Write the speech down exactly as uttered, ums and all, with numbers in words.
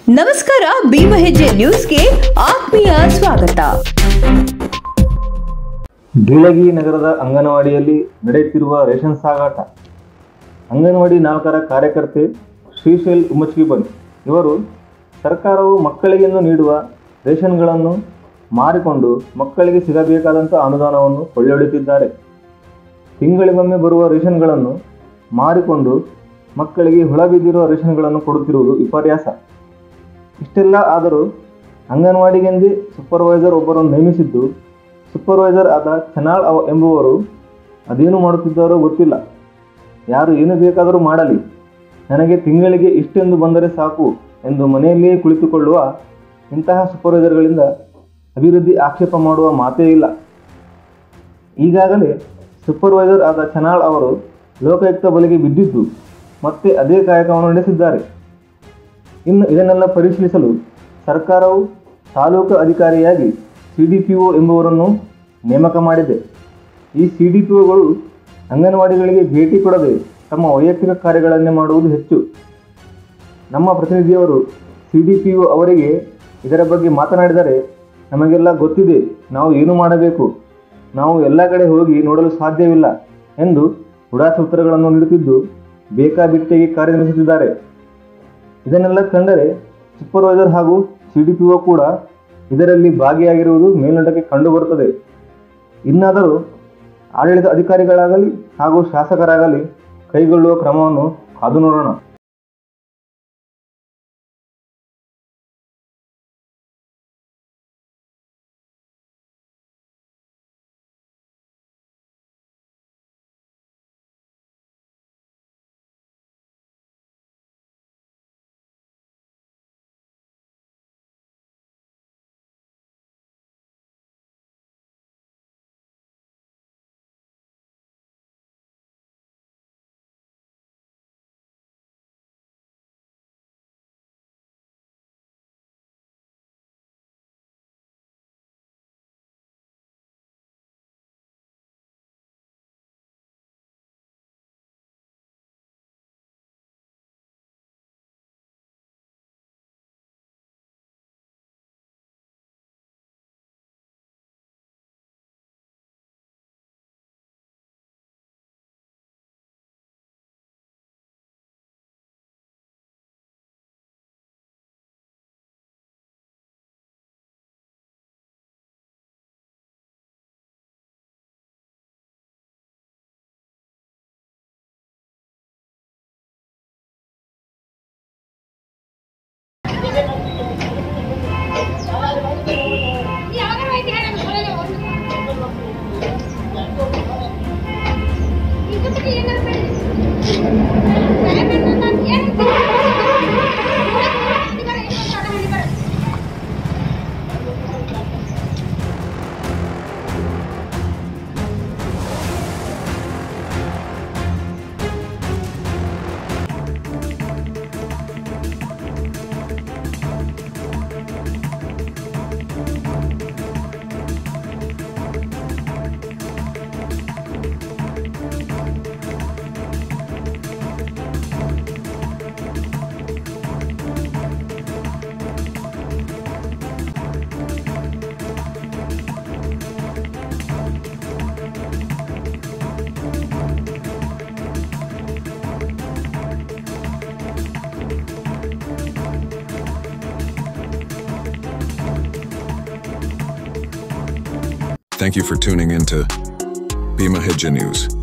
ನಮಸ್ಕಾರ, ಭೀಮ ಹೆಜ್ಜೆ ನ್ಯೂಸ್ಗೆ ಆತ್ಮೀಯ ಸ್ವಾಗತ. ಬೀಳಗಿ ನಗರದ ಅಂಗನವಾಡಿಯಲ್ಲಿ ನಡೆಯುತ್ತಿರುವ ರೇಷನ್ ಸಾಗಾಟ. ಅಂಗನವಾಡಿ ನಾಲ್ಕರ ಕಾರ್ಯಕರ್ತೆ ಶ್ರೀಶೈಲ್ ಉಮಚ್ಗಿಬನ್ ಇವರು ಸರ್ಕಾರವು ಮಕ್ಕಳಿಗೆಂದು ನೀಡುವ ರೇಷನ್ಗಳನ್ನು ಮಾರಿಕೊಂಡು ಮಕ್ಕಳಿಗೆ ಸಿಗಬೇಕಾದಂಥ ಅನುದಾನವನ್ನು ಕೊಳ್ಳೊಡೆಯುತ್ತಿದ್ದಾರೆ. ತಿಂಗಳಿಗೊಮ್ಮೆ ಬರುವ ರೇಷನ್ಗಳನ್ನು ಮಾರಿಕೊಂಡು ಮಕ್ಕಳಿಗೆ ಹೊಳಬಿದ್ದಿರುವ ರೇಷನ್ಗಳನ್ನು ಕೊಡುತ್ತಿರುವುದು ವಿಪರ್ಯಾಸ. ಇಷ್ಟೆಲ್ಲ ಆದರೂ ಅಂಗನವಾಡಿಗೆಂದೇ ಸೂಪರ್ವೈಸರ್ ಒಬ್ಬರನ್ನು ನೇಮಿಸಿದ್ದು, ಸೂಪರ್ವೈಸರ್ ಆದ ಚನಾಳ್ ಅವ ಎಂಬುವರು ಅದೇನು ಮಾಡುತ್ತಿದ್ದಾರೋ ಗೊತ್ತಿಲ್ಲ. ಯಾರು ಏನು ಬೇಕಾದರೂ ಮಾಡಲಿ, ನನಗೆ ತಿಂಗಳಿಗೆ ಇಷ್ಟೆಂದು ಬಂದರೆ ಸಾಕು ಎಂದು ಮನೆಯಲ್ಲಿಯೇ ಕುಳಿತುಕೊಳ್ಳುವ ಇಂತಹ ಸೂಪರ್ವೈಸರ್ಗಳಿಂದ ಅಭಿವೃದ್ಧಿ ಆಕ್ಷೇಪ ಮಾಡುವ ಮಾತೇ ಇಲ್ಲ. ಈಗಾಗಲೇ ಸೂಪರ್ವೈಸರ್ ಆದ ಚನಾಳ್ ಅವರು ಲೋಕಾಯುಕ್ತ ಬಲೆಗೆ ಬಿದ್ದಿದ್ದು ಮತ್ತೆ ಅದೇ ಕಾಯಕವನ್ನು ನಡೆಸಿದ್ದಾರೆ. ಇನ್ನು ಇದನ್ನೆಲ್ಲ ಪರಿಶೀಲಿಸಲು ಸರ್ಕಾರವು ತಾಲೂಕು ಅಧಿಕಾರಿಯಾಗಿ ಸಿ ಡಿ ಪಿ ಒ ಎಂಬುವರನ್ನು ನೇಮಕ ಮಾಡಿದೆ. ಈ ಸಿ ಡಿ ಪಿ ಒಗಳು ಅಂಗನವಾಡಿಗಳಿಗೆ ಭೇಟಿ ಕೊಡದೆ ತಮ್ಮ ವೈಯಕ್ತಿಕ ಕಾರ್ಯಗಳನ್ನೇ ಮಾಡುವುದು ಹೆಚ್ಚು. ನಮ್ಮ ಪ್ರತಿನಿಧಿಯವರು ಸಿ ಡಿ ಪಿ ಒ ಅವರಿಗೆ ಇದರ ಬಗ್ಗೆ ಮಾತನಾಡಿದರೆ, ನಮಗೆಲ್ಲ ಗೊತ್ತಿದೆ, ನಾವು ಏನು ಮಾಡಬೇಕು, ನಾವು ಎಲ್ಲ ಕಡೆ ಹೋಗಿ ನೋಡಲು ಸಾಧ್ಯವಿಲ್ಲ ಎಂದು ಉಡಾಸ ಉತ್ತರಗಳನ್ನು ನೀಡುತ್ತಿದ್ದು ಬೇಕಾಬಿಟ್ಟಿಗೆ ಕಾರ್ಯನಿರ್ವಹಿಸುತ್ತಿದ್ದಾರೆ. ಇದನ್ನೆಲ್ಲ ಕಂಡರೆ ಸೂಪರ್ವೈಸರ್ ಹಾಗೂ ಸಿ ಡಿ ಪಿ ಒ ಕೂಡ ಇದರಲ್ಲಿ ಭಾಗಿಯಾಗಿರುವುದು ಮೇಲ್ನೋಟಕ್ಕೆ ಕಂಡುಬರುತ್ತದೆ. ಇನ್ನಾದರೂ ಆಡಳಿತ ಅಧಿಕಾರಿಗಳಾಗಲಿ ಹಾಗೂ ಶಾಸಕರಾಗಲಿ ಕೈಗೊಳ್ಳುವ ಕ್ರಮವನ್ನು ಕಾದು ನೋಡೋಣ. Thank you for tuning in to Bhima Hedge News.